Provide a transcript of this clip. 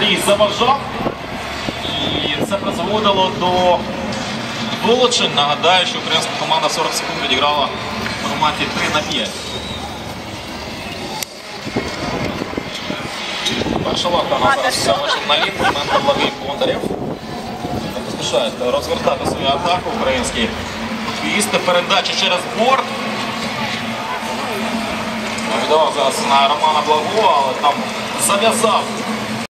який заважав. І це призводило до вилучень. Нагадаю, що українська команда 40 секунд відіграла в форматі 3-5. Перша лапка зараз вийшов на лінку, момент Благий Бондарєв. Не поспішають розвертати свою атаку українські футболісти. Передача через борт. Віддавав зараз на Романа Благого, але там зав'язав